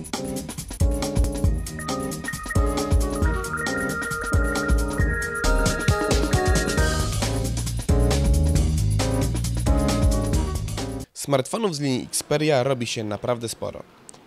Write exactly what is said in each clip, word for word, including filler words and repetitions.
Smartfonów z linii Xperia robi się naprawdę sporo.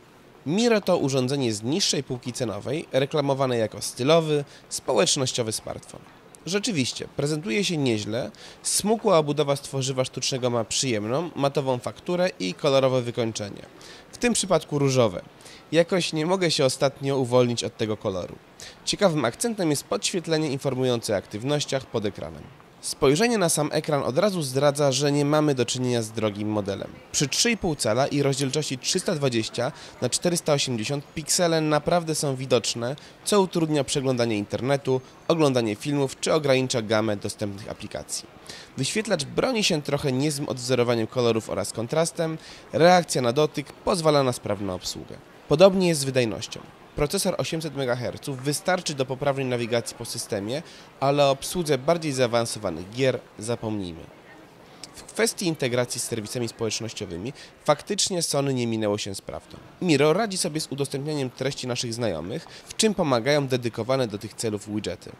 Miro to urządzenie z niższej półki cenowej, reklamowane jako stylowy, społecznościowy smartfon. Rzeczywiście, prezentuje się nieźle, smukła obudowa z tworzywa sztucznego ma przyjemną, matową fakturę i kolorowe wykończenie. W tym przypadku różowe. Jakoś nie mogę się ostatnio uwolnić od tego koloru. Ciekawym akcentem jest podświetlenie informujące o aktywnościach pod ekranem. Spojrzenie na sam ekran od razu zdradza, że nie mamy do czynienia z drogim modelem. Przy trzy i pół cala i rozdzielczości trzysta dwadzieścia na czterysta osiemdziesiąt piksele naprawdę są widoczne, co utrudnia przeglądanie internetu, oglądanie filmów czy ogranicza gamę dostępnych aplikacji. Wyświetlacz broni się trochę niezłym odwzorowaniem kolorów oraz kontrastem, reakcja na dotyk pozwala na sprawną obsługę. Podobnie jest z wydajnością. Procesor osiemset megaherców wystarczy do poprawnej nawigacji po systemie, ale o obsłudze bardziej zaawansowanych gier zapomnijmy. W kwestii integracji z serwisami społecznościowymi faktycznie Sony nie minęło się z prawdą. Miro radzi sobie z udostępnianiem treści naszych znajomych, w czym pomagają dedykowane do tych celów widgety.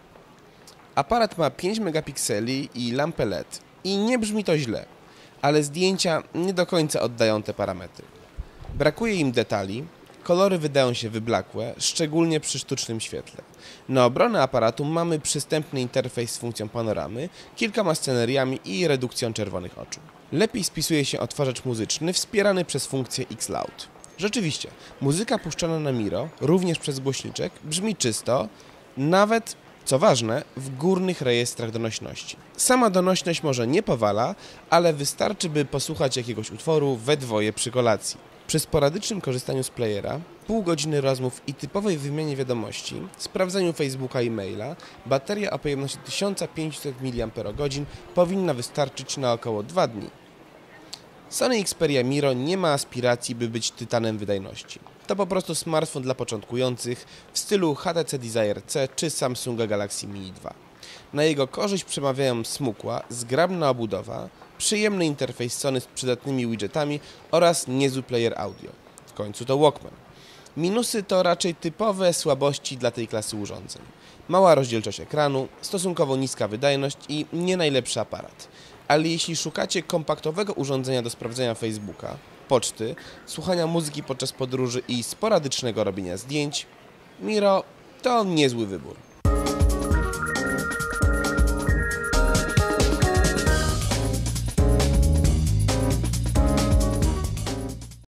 Aparat ma pięć megapikseli i lampę L E D i nie brzmi to źle, ale zdjęcia nie do końca oddają te parametry. Brakuje im detali. Kolory wydają się wyblakłe, szczególnie przy sztucznym świetle. Na obronę aparatu mamy przystępny interfejs z funkcją panoramy, kilkoma sceneriami i redukcją czerwonych oczu. Lepiej spisuje się odtwarzacz muzyczny wspierany przez funkcję X-Loud. Rzeczywiście, muzyka puszczana na Miro, również przez głośniczek, brzmi czysto, nawet, co ważne, w górnych rejestrach donośności. Sama donośność może nie powala, ale wystarczy, by posłuchać jakiegoś utworu we dwoje przy kolacji. Przy sporadycznym korzystaniu z playera, pół godziny rozmów i typowej wymianie wiadomości, sprawdzaniu Facebooka i maila, bateria o pojemności tysiąc pięćset miliamperogodzin powinna wystarczyć na około dwa dni. Sony Xperia Miro nie ma aspiracji, by być tytanem wydajności. To po prostu smartfon dla początkujących w stylu H T C Desire C czy Samsunga Galaxy Mini dwa. Na jego korzyść przemawiają smukła, zgrabna obudowa, przyjemny interfejs Sony z przydatnymi widgetami oraz niezły player audio. W końcu to Walkman. Minusy to raczej typowe słabości dla tej klasy urządzeń. Mała rozdzielczość ekranu, stosunkowo niska wydajność i nie najlepszy aparat. Ale jeśli szukacie kompaktowego urządzenia do sprawdzenia Facebooka, poczty, słuchania muzyki podczas podróży i sporadycznego robienia zdjęć, Miro to niezły wybór.